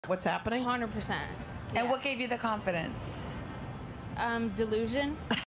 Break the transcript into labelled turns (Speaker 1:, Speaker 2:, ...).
Speaker 1: What's happening?
Speaker 2: 100%.
Speaker 3: And what gave you the confidence?
Speaker 2: Delusion.